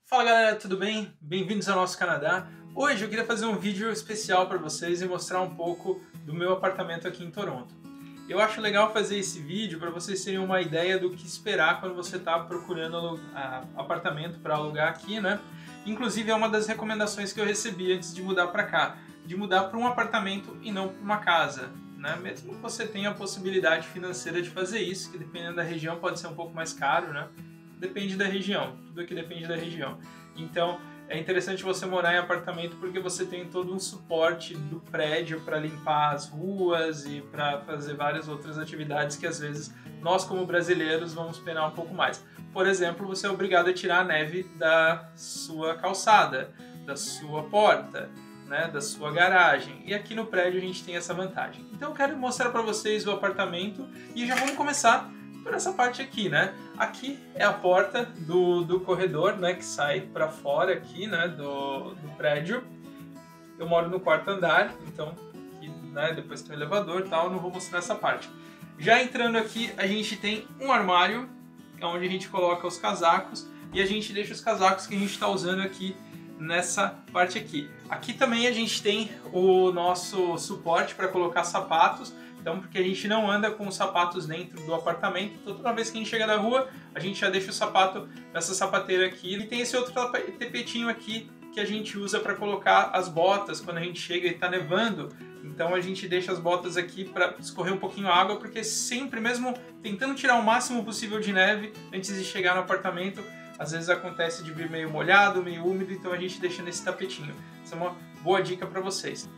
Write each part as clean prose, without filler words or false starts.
Fala galera, tudo bem? Bem-vindos ao nosso Canadá. Hoje eu queria fazer um vídeo especial para vocês e mostrar um pouco do meu apartamento aqui em Toronto. Eu acho legal fazer esse vídeo para vocês terem uma ideia do que esperar quando você está procurando apartamento para alugar aqui, né? Inclusive é uma das recomendações que eu recebi antes de mudar para cá, de mudar para um apartamento e não para uma casa, né? Mesmo que você tenha a possibilidade financeira de fazer isso, que dependendo da região pode ser um pouco mais caro, né? Depende da região, tudo aqui depende da região. Então é interessante você morar em apartamento porque você tem todo um suporte do prédio para limpar as ruas e para fazer várias outras atividades que às vezes nós como brasileiros vamos penar um pouco mais. Por exemplo, você é obrigado a tirar a neve da sua calçada, da sua porta, né, da sua garagem. E aqui no prédio a gente tem essa vantagem. Então eu quero mostrar para vocês o apartamento e já vamos começar por essa parte aqui, né? Aqui é a porta do corredor, né, que sai para fora aqui, né, do prédio. Eu moro no quarto andar, então aqui, né, depois tem o elevador e tal, não vou mostrar essa parte. Já entrando aqui, a gente tem um armário, onde a gente coloca os casacos e a gente deixa os casacos que a gente está usando aqui nessa parte aqui. Aqui também a gente tem o nosso suporte para colocar sapatos. Então, porque a gente não anda com os sapatos dentro do apartamento, então toda vez que a gente chega da rua, a gente já deixa o sapato nessa sapateira aqui. E tem esse outro tapetinho aqui que a gente usa para colocar as botas quando a gente chega e está nevando. Então a gente deixa as botas aqui para escorrer um pouquinho a água, porque sempre, mesmo tentando tirar o máximo possível de neve antes de chegar no apartamento, às vezes acontece de vir meio molhado, meio úmido, então a gente deixa nesse tapetinho. Essa é uma boa dica para vocês.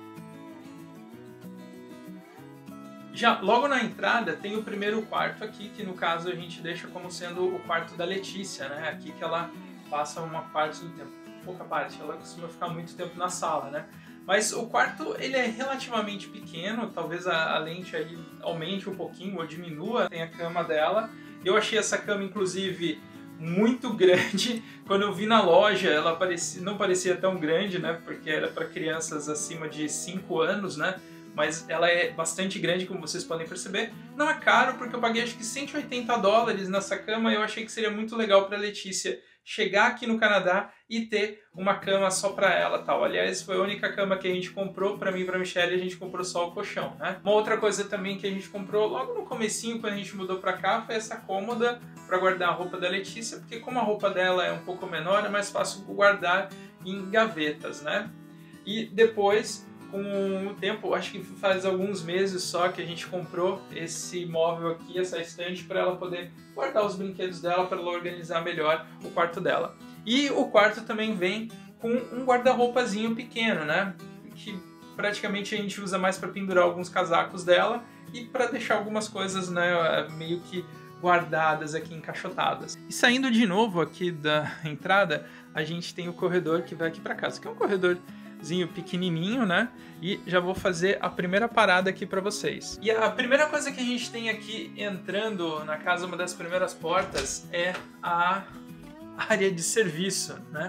Já logo na entrada tem o primeiro quarto aqui, que no caso a gente deixa como sendo o quarto da Letícia, né? Aqui que ela passa uma parte do tempo, pouca parte, ela costuma ficar muito tempo na sala, né? Mas o quarto ele é relativamente pequeno, talvez a lente aí aumente um pouquinho ou diminua, tem a cama dela. Eu achei essa cama inclusive muito grande. Quando eu vi na loja ela não parecia tão grande, né? Porque era para crianças acima de 5 anos, né? Mas ela é bastante grande, como vocês podem perceber. Não é caro, porque eu paguei acho que $180 nessa cama, e eu achei que seria muito legal para a Letícia chegar aqui no Canadá e ter uma cama só para ela, tal. Aliás, foi a única cama que a gente comprou, para mim e para a Michelle, a gente comprou só o colchão, né? Uma outra coisa também que a gente comprou logo no comecinho, quando a gente mudou para cá, foi essa cômoda para guardar a roupa da Letícia, porque como a roupa dela é um pouco menor, é mais fácil guardar em gavetas, né? E depois, com o tempo, acho que faz alguns meses só que a gente comprou esse móvel aqui, essa estante, para ela poder guardar os brinquedos dela, para ela organizar melhor o quarto dela. E o quarto também vem com um guarda-roupazinho pequeno, né? Que praticamente a gente usa mais para pendurar alguns casacos dela e para deixar algumas coisas, né, meio que guardadas aqui, encaixotadas. E saindo de novo aqui da entrada, a gente tem o corredor que vai aqui para casa, que é um corredorzinho pequenininho, né? E já vou fazer a primeira parada aqui para vocês. E a primeira coisa que a gente tem aqui entrando na casa, uma das primeiras portas, é a área de serviço, né?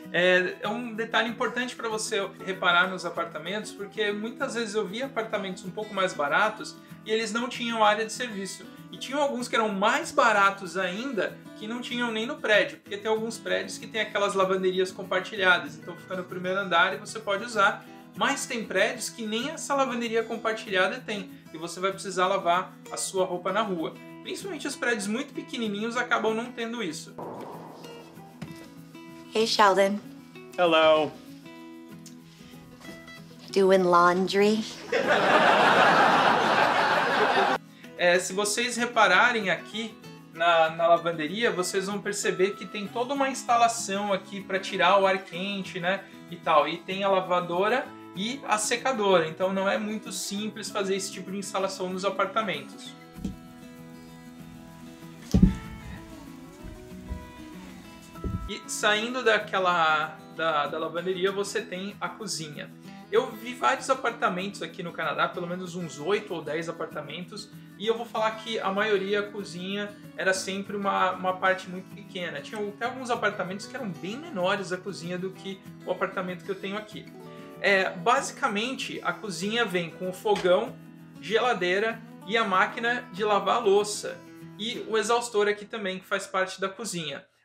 É um detalhe importante para você reparar nos apartamentos, porque muitas vezes eu vi apartamentos um pouco mais baratos e eles não tinham área de serviço. E tinham alguns que eram mais baratos ainda, que não tinham nem no prédio, porque tem alguns prédios que tem aquelas lavanderias compartilhadas, então fica no primeiro andar e você pode usar, mas tem prédios que nem essa lavanderia compartilhada tem, e você vai precisar lavar a sua roupa na rua. Principalmente os prédios muito pequenininhos acabam não tendo isso. Hey, Sheldon. Hello. Doing laundry? Se vocês repararem aqui na lavanderia, vocês vão perceber que tem toda uma instalação aqui para tirar o ar quente, né, e tal. E tem a lavadora e a secadora, então não é muito simples fazer esse tipo de instalação nos apartamentos. E saindo da lavanderia, você tem a cozinha. Eu vi vários apartamentos aqui no Canadá, pelo menos uns 8 ou 10 apartamentos, e eu vou falar que a maioria, a cozinha, era sempre uma parte muito pequena. Tinha até alguns apartamentos que eram bem menores a cozinha do que o apartamento que eu tenho aqui. Basicamente, a cozinha vem com o fogão, geladeira e a máquina de lavar a louça. E o exaustor aqui também, que faz parte da cozinha.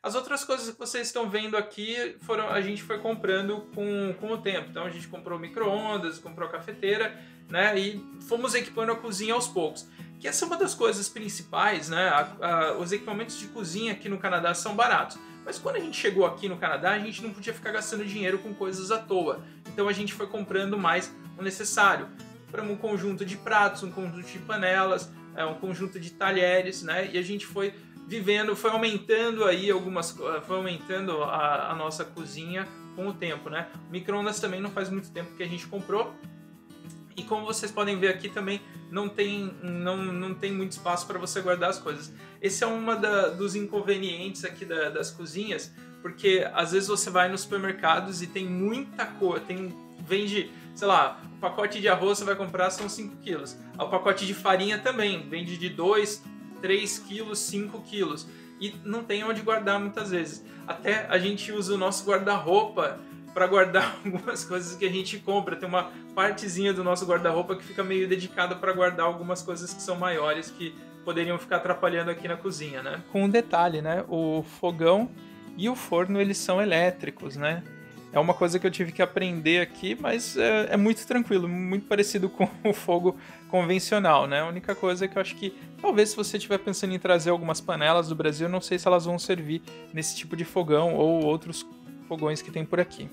As outras coisas que vocês estão vendo aqui a gente foi comprando com o tempo. Então a gente comprou micro-ondas, comprou cafeteira, né? E fomos equipando a cozinha aos poucos. Que essa é uma das coisas principais, né? Os equipamentos de cozinha aqui no Canadá são baratos. Mas quando a gente chegou aqui no Canadá, a gente não podia ficar gastando dinheiro com coisas à toa. Então a gente foi comprando mais o necessário. Compramos um conjunto de pratos, um conjunto de panelas, um conjunto de talheres, né? E a gente foi vivendo, foi aumentando aí foi aumentando a nossa cozinha com o tempo, né? O micro-ondas também não faz muito tempo que a gente comprou. E como vocês podem ver aqui também não tem muito espaço para você guardar as coisas. Esse é dos inconvenientes aqui das cozinhas, porque às vezes você vai nos supermercados e tem muita coisa, vende, sei lá, o pacote de arroz você vai comprar são 5 quilos. O pacote de farinha também, vende de 2, 3 quilos, 5 quilos. E não tem onde guardar muitas vezes. Até a gente usa o nosso guarda-roupa para guardar algumas coisas que a gente compra. Tem uma partezinha do nosso guarda-roupa que fica meio dedicada para guardar algumas coisas que são maiores, que poderiam ficar atrapalhando aqui na cozinha, né? Com um detalhe, né? O fogão e o forno, eles são elétricos, né? É uma coisa que eu tive que aprender aqui, mas é muito tranquilo, muito parecido com o fogo convencional, né? A única coisa é que eu acho que, talvez se você estiver pensando em trazer algumas panelas do Brasil, eu não sei se elas vão servir nesse tipo de fogão ou outros fogões que tem por aqui.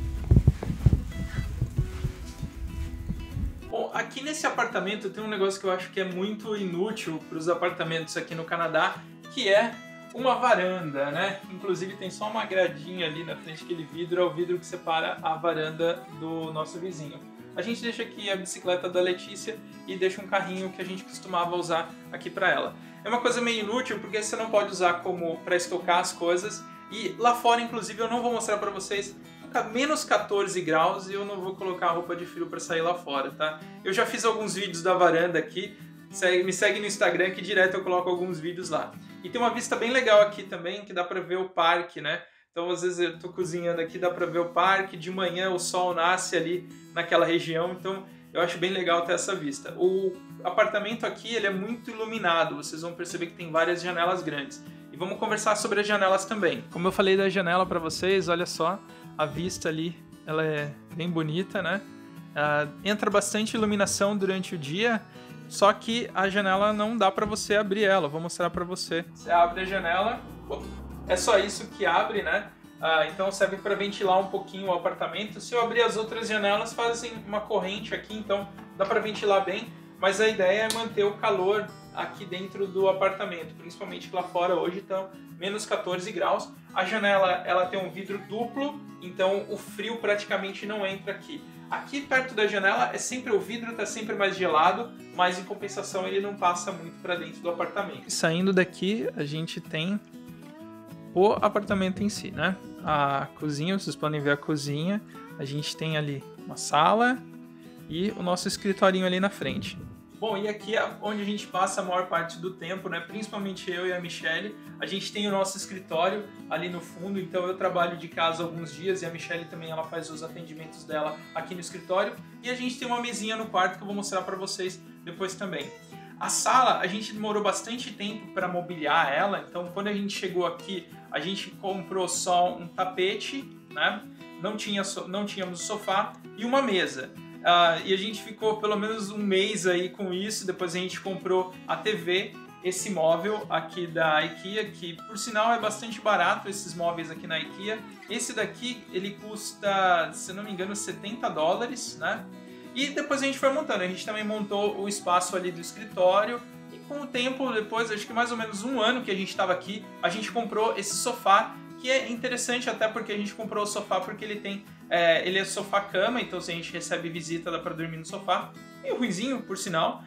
Bom, aqui nesse apartamento tem um negócio que eu acho que é muito inútil para os apartamentos aqui no Canadá, que é uma varanda, né? Inclusive tem só uma gradinha ali na frente daquele vidro, é o vidro que separa a varanda do nosso vizinho. A gente deixa aqui a bicicleta da Letícia e deixa um carrinho que a gente costumava usar aqui para ela. É uma coisa meio inútil porque você não pode usar como para estocar as coisas. E lá fora, inclusive, eu não vou mostrar pra vocês, fica menos 14 graus e eu não vou colocar roupa de frio pra sair lá fora, tá? Eu já fiz alguns vídeos da varanda aqui, me segue no Instagram que direto eu coloco alguns vídeos lá. E tem uma vista bem legal aqui também, que dá pra ver o parque, né? Então às vezes eu tô cozinhando aqui, dá pra ver o parque, de manhã o sol nasce ali naquela região, então eu acho bem legal ter essa vista. O apartamento aqui, ele é muito iluminado, vocês vão perceber que tem várias janelas grandes. E vamos conversar sobre as janelas também. Como eu falei da janela para vocês, olha só, a vista ali, ela é bem bonita, né? Entra bastante iluminação durante o dia, só que a janela não dá para você abrir ela. Vou mostrar para você. Você abre a janela, é só isso que abre, né? Então serve para ventilar um pouquinho o apartamento. Se eu abrir as outras janelas, fazem uma corrente aqui, então dá para ventilar bem. Mas a ideia é manter o calor aqui dentro do apartamento, principalmente lá fora hoje estão menos 14 graus. A janela ela tem um vidro duplo, então o frio praticamente não entra aqui. Aqui perto da janela o vidro está sempre mais gelado, mas em compensação ele não passa muito para dentro do apartamento. E saindo daqui a gente tem o apartamento em si, né? A cozinha, vocês podem ver a cozinha, a gente tem ali uma sala e o nosso escritorinho ali na frente. Bom, e aqui é onde a gente passa a maior parte do tempo, né? Principalmente eu e a Michelle. A gente tem o nosso escritório ali no fundo, então eu trabalho de casa alguns dias e a Michelle também ela faz os atendimentos dela aqui no escritório. E a gente tem uma mesinha no quarto que eu vou mostrar para vocês depois também. A sala, a gente demorou bastante tempo para mobiliar ela, então quando a gente chegou aqui, a gente comprou só um tapete, né? Não tínhamos sofá e uma mesa. E a gente ficou pelo menos um mês aí com isso. Depois a gente comprou a TV, esse móvel aqui da IKEA, que por sinal é bastante barato esses móveis aqui na IKEA. Esse daqui ele custa, se não me engano, $70, né? E depois a gente foi montando, a gente também montou o espaço ali do escritório. E com o tempo, depois, acho que mais ou menos um ano que a gente estava aqui, a gente comprou esse sofá, que é interessante até porque a gente comprou o sofá porque ele é sofá-cama, então se a gente recebe visita dá para dormir no sofá. Meio ruinzinho, por sinal,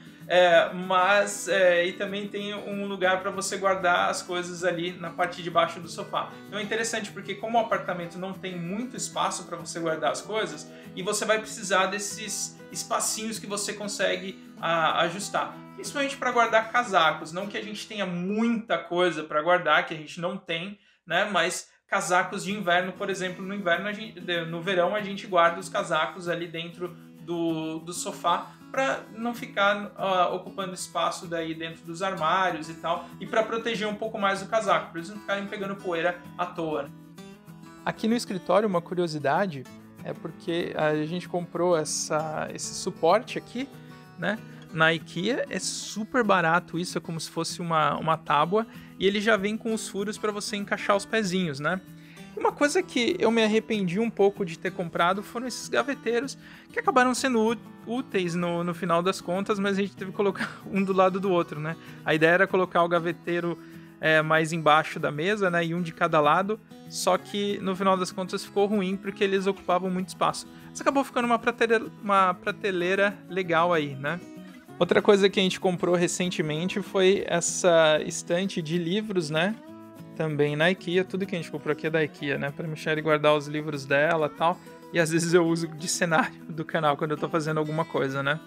e também tem um lugar para você guardar as coisas ali na parte de baixo do sofá. Então é interessante porque como o apartamento não tem muito espaço para você guardar as coisas, e você vai precisar desses espacinhos que você consegue ajustar. Principalmente para guardar casacos, não que a gente tenha muita coisa para guardar, que a gente não tem, né? Mas casacos de inverno, por exemplo, no verão a gente guarda os casacos ali dentro do sofá para não ficar ocupando espaço daí dentro dos armários e tal, e para proteger um pouco mais o casaco, para eles não ficarem pegando poeira à toa. Aqui no escritório, uma curiosidade é porque a gente comprou esse suporte aqui, né, na IKEA. É super barato isso, é como se fosse uma tábua, e ele já vem com os furos para você encaixar os pezinhos, né? Uma coisa que eu me arrependi um pouco de ter comprado foram esses gaveteiros, que acabaram sendo úteis no final das contas, mas a gente teve que colocar um do lado do outro, né? A ideia era colocar o gaveteiro mais embaixo da mesa, né? E um de cada lado, só que no final das contas ficou ruim porque eles ocupavam muito espaço. Mas acabou ficando uma prateleira legal aí, né? Outra coisa que a gente comprou recentemente foi essa estante de livros, né? Também na IKEA, tudo que a gente comprou aqui é da IKEA, né? Pra Michelle guardar os livros dela e tal. E às vezes eu uso de cenário do canal quando eu tô fazendo alguma coisa, né?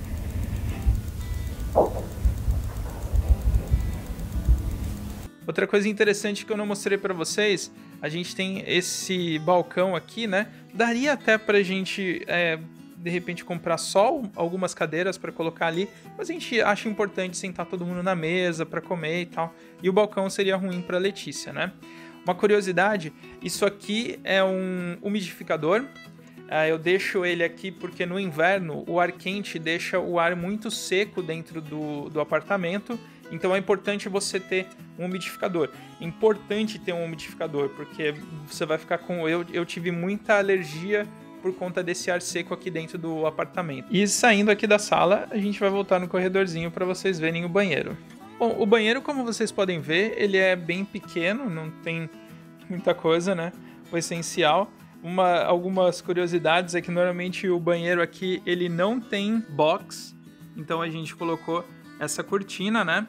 Outra coisa interessante que eu não mostrei pra vocês, a gente tem esse balcão aqui, né? Daria até pra gente, de repente, comprar só algumas cadeiras para colocar ali, mas a gente acha importante sentar todo mundo na mesa para comer e tal. E o balcão seria ruim para Letícia, né? Uma curiosidade, isso aqui é um umidificador. Eu deixo ele aqui porque no inverno o ar quente deixa o ar muito seco dentro do apartamento. Então é importante você ter um umidificador. Importante ter um umidificador, porque você vai ficar com... Eu tive muita alergia por conta desse ar seco aqui dentro do apartamento. E saindo aqui da sala, a gente vai voltar no corredorzinho para vocês verem o banheiro. Bom, o banheiro, como vocês podem ver, ele é bem pequeno, não tem muita coisa, né? O essencial. Algumas curiosidades é que normalmente o banheiro aqui, ele não tem box, então a gente colocou essa cortina, né?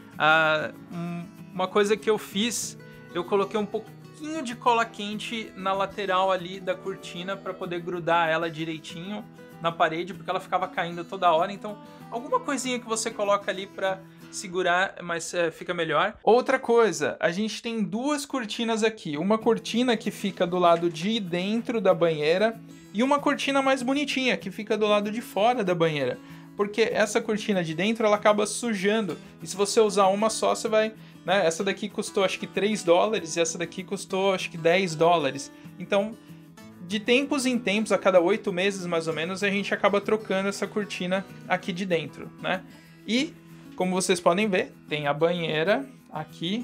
Uma coisa que eu fiz, eu coloquei um pouquinho de cola quente na lateral ali da cortina para poder grudar ela direitinho na parede, porque ela ficava caindo toda hora. Então, alguma coisinha que você coloca ali para segurar, mas fica melhor. Outra coisa, a gente tem duas cortinas aqui. Uma cortina que fica do lado de dentro da banheira e uma cortina mais bonitinha que fica do lado de fora da banheira. Porque essa cortina de dentro, ela acaba sujando. E se você usar uma só, você vai... né? Essa daqui custou acho que $3 e essa daqui custou acho que $10. Então, de tempos em tempos, a cada 8 meses mais ou menos, a gente acaba trocando essa cortina aqui de dentro, né? E, como vocês podem ver, tem a banheira aqui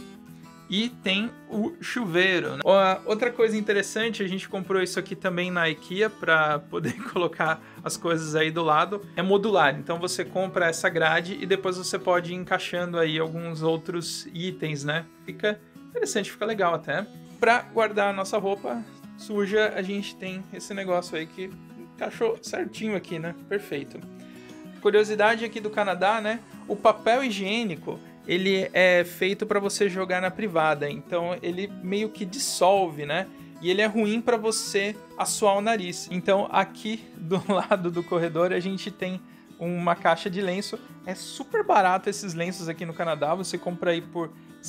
e tem o chuveiro, né? Outra coisa interessante, a gente comprou isso aqui também na IKEA para poder colocar as coisas aí do lado. É modular, então você compra essa grade e depois você pode ir encaixando aí alguns outros itens, né? Fica interessante, fica legal até. Para guardar a nossa roupa suja, a gente tem esse negócio aí que encaixou certinho aqui, né? Perfeito. Curiosidade aqui do Canadá, né? O papel higiênico, ele é feito para você jogar na privada, então ele meio que dissolve, né? E ele é ruim para você assoar o nariz. Então aqui do lado do corredor a gente tem uma caixa de lenço. É super barato esses lenços aqui no Canadá. Você compra aí por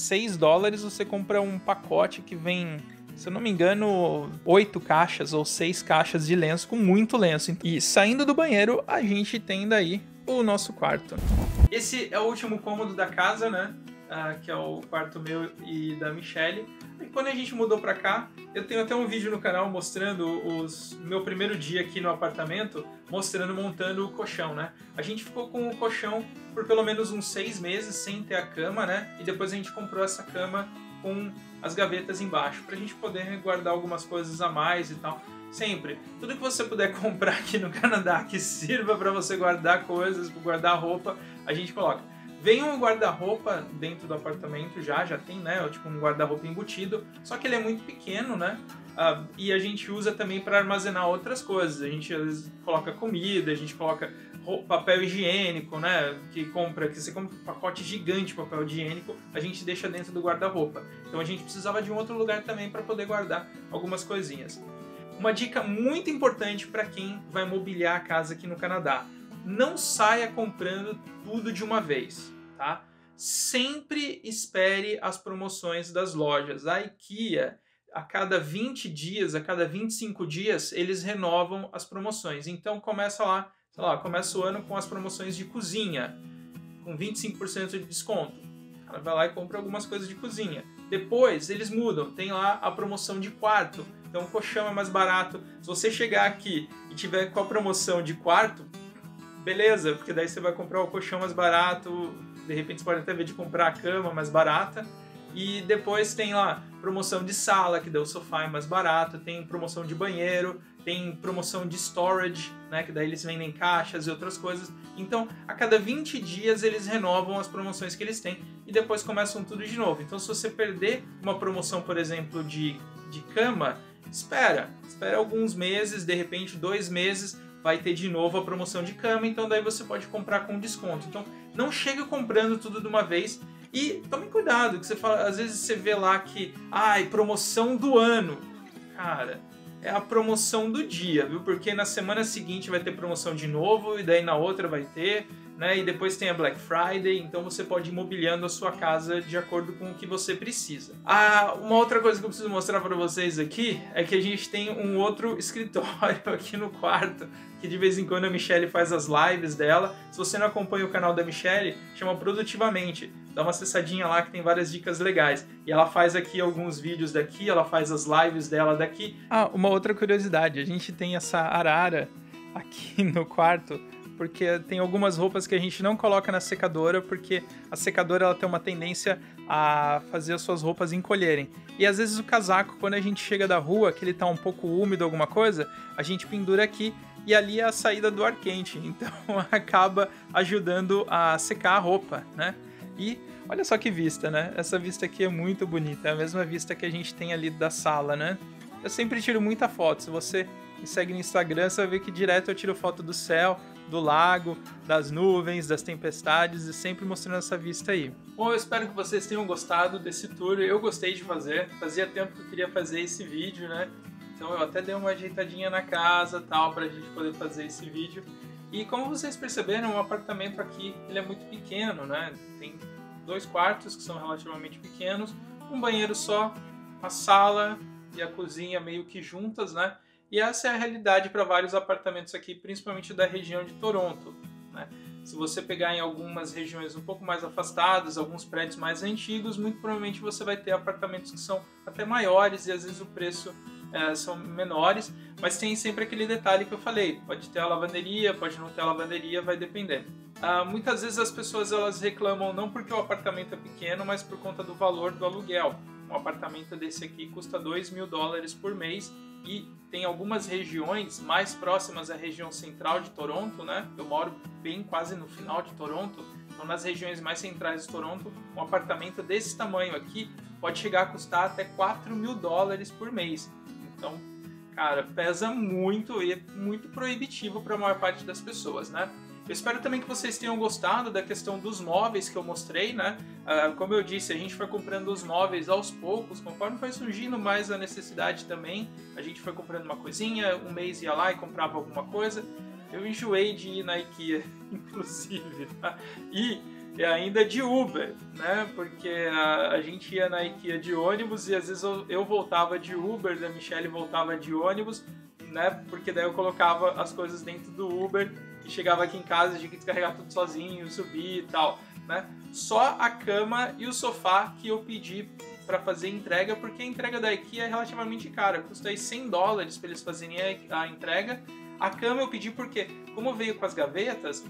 $6, você compra um pacote que vem, se eu não me engano, 8 caixas ou 6 caixas de lenço, com muito lenço. E saindo do banheiro, a gente tem daí o nosso quarto. Esse é o último cômodo da casa, né? Que é o quarto meu e da Michelle. E quando a gente mudou pra cá, eu tenho até um vídeo no canal mostrando meu primeiro dia aqui no apartamento, montando o colchão, né? A gente ficou com o colchão por pelo menos uns 6 meses sem ter a cama, né? E depois a gente comprou essa cama com as gavetas embaixo, pra gente poder guardar algumas coisas a mais e tal. Sempre, tudo que você puder comprar aqui no Canadá que sirva para você guardar coisas, guardar roupa, a gente coloca. Vem um guarda-roupa dentro do apartamento, já tem, né, tipo um guarda-roupa embutido, só que ele é muito pequeno, né, e a gente usa também para armazenar outras coisas. A gente às vezes coloca comida, a gente coloca papel higiênico, né, que você compra um pacote gigante de papel higiênico, a gente deixa dentro do guarda-roupa. Então a gente precisava de um outro lugar também para poder guardar algumas coisinhas. Uma dica muito importante para quem vai mobiliar a casa aqui no Canadá: não saia comprando tudo de uma vez, tá? Sempre espere as promoções das lojas. A IKEA, a cada 20 dias, a cada 25 dias, eles renovam as promoções. Então começa lá, sei lá, começa o ano com as promoções de cozinha, com 25% de desconto. O cara vai lá e compra algumas coisas de cozinha. Depois eles mudam, tem lá a promoção de quarto, então o colchão é mais barato. Se você chegar aqui e tiver com a promoção de quarto, beleza, porque daí você vai comprar o colchão mais barato, de repente você pode até ver de comprar a cama mais barata. E depois tem lá promoção de sala, que daí o sofá é mais barato, tem promoção de banheiro, tem promoção de storage, né, que daí eles vendem caixas e outras coisas. Então, a cada 20 dias eles renovam as promoções que eles têm e depois começam tudo de novo. Então, se você perder uma promoção, por exemplo, de cama, espera alguns meses, de repente 2 meses, vai ter de novo a promoção de cama, então daí você pode comprar com desconto. Então, não chega comprando tudo de uma vez. E tome cuidado, que você fala, às vezes você vê lá que, promoção do ano. Cara, é a promoção do dia, viu? Porque na semana seguinte vai ter promoção de novo, e daí na outra vai ter, né? E depois tem a Black Friday, então você pode ir mobiliando a sua casa de acordo com o que você precisa. Uma outra coisa que eu preciso mostrar para vocês aqui é que a gente tem um outro escritório aqui no quarto, que de vez em quando a Michelle faz as lives dela. Se você não acompanha o canal da Michelle, chama Produtivamente. Dá uma acessadinha lá que tem várias dicas legais. E ela faz aqui alguns vídeos daqui, ela faz as lives dela daqui. Uma outra curiosidade, a gente tem essa arara aqui no quarto, porque tem algumas roupas que a gente não coloca na secadora, porque a secadora ela tem uma tendência a fazer as suas roupas encolherem. E às vezes o casaco, quando a gente chega da rua, que ele tá um pouco úmido, alguma coisa, a gente pendura aqui e ali é a saída do ar quente. Então acaba ajudando a secar a roupa, né? E olha só que vista, né? Essa vista aqui é muito bonita, é a mesma vista que a gente tem ali da sala, né? Eu sempre tiro muita foto. Se você me segue no Instagram, você vai ver que direto eu tiro foto do céu, do lago, das nuvens, das tempestades e sempre mostrando essa vista aí. Bom, eu espero que vocês tenham gostado desse tour. Eu gostei de fazer. Fazia tempo que eu queria fazer esse vídeo, né? Então eu até dei uma ajeitadinha na casa, tal, pra gente poder fazer esse vídeo. E como vocês perceberam, o apartamento aqui, ele é muito pequeno, né? Tem 2 quartos que são relativamente pequenos, um banheiro só, a sala e a cozinha meio que juntas, né? E essa é a realidade para vários apartamentos aqui, principalmente da região de Toronto, né? Se você pegar em algumas regiões um pouco mais afastadas, alguns prédios mais antigos, muito provavelmente você vai ter apartamentos que são até maiores e às vezes o preço são menores, mas tem sempre aquele detalhe que eu falei, pode ter a lavanderia, pode não ter a lavanderia, vai depender. Muitas vezes as pessoas elas reclamam não porque o apartamento é pequeno, mas por conta do valor do aluguel. Um apartamento desse aqui custa $2.000 por mês e tem algumas regiões mais próximas à região central de Toronto, né? Eu moro bem quase no final de Toronto, então nas regiões mais centrais de Toronto, um apartamento desse tamanho aqui pode chegar a custar até $4.000 por mês. Então, cara, pesa muito e é muito proibitivo para a maior parte das pessoas, né? Eu espero também que vocês tenham gostado da questão dos móveis que eu mostrei, né? Como eu disse, a gente foi comprando os móveis aos poucos, conforme foi surgindo mais a necessidade também. A gente foi comprando uma coisinha, um mês ia lá e comprava alguma coisa. Eu enjoei de ir na IKEA, inclusive, tá? E ainda de Uber, né? Porque a gente ia na IKEA de ônibus e às vezes eu voltava de Uber, a Michelle voltava de ônibus, né? Porque daí eu colocava as coisas dentro do Uber e chegava aqui em casa e tinha que descarregar tudo sozinho, subir e tal, né? Só a cama e o sofá que eu pedi para fazer entrega, porque a entrega da IKEA é relativamente cara, custa aí $100 para eles fazerem a entrega. A cama eu pedi porque, como veio com as gavetas,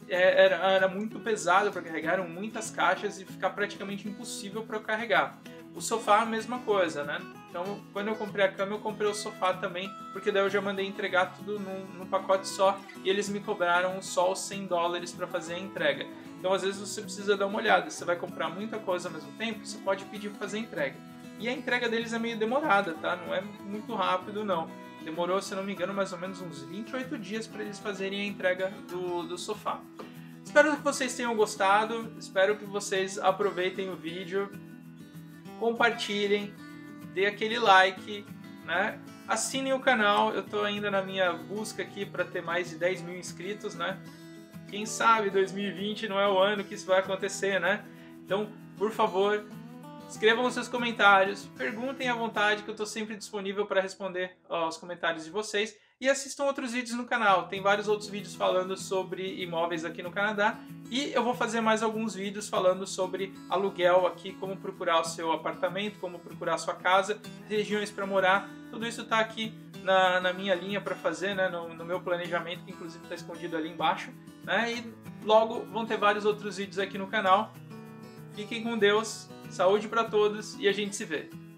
era muito pesado para carregar, eram muitas caixas e ficar praticamente impossível para eu carregar. O sofá a mesma coisa, né? Então, quando eu comprei a cama, eu comprei o sofá também, porque daí eu já mandei entregar tudo num pacote só e eles me cobraram só os $100 para fazer a entrega. Então, às vezes você precisa dar uma olhada. Você vai comprar muita coisa ao mesmo tempo, você pode pedir para fazer a entrega. E a entrega deles é meio demorada, tá? Não é muito rápido, não. Demorou, se não me engano, mais ou menos uns 28 dias para eles fazerem a entrega do sofá. Espero que vocês tenham gostado, espero que vocês aproveitem o vídeo, compartilhem, dê aquele like, né? Assinem o canal, eu estou ainda na minha busca aqui para ter mais de 10 mil inscritos, né? Quem sabe 2020 não é o ano que isso vai acontecer, né? Então, por favor, escrevam os seus comentários, perguntem à vontade que eu estou sempre disponível para responder aos comentários de vocês. e assistam outros vídeos no canal. Tem vários outros vídeos falando sobre imóveis aqui no Canadá e eu vou fazer mais alguns vídeos falando sobre aluguel aqui, como procurar o seu apartamento, como procurar a sua casa, regiões para morar. Tudo isso está aqui na minha linha para fazer, né, no meu planejamento, que inclusive está escondido ali embaixo, né, e logo vão ter vários outros vídeos aqui no canal. Fiquem com Deus, saúde para todos e a gente se vê.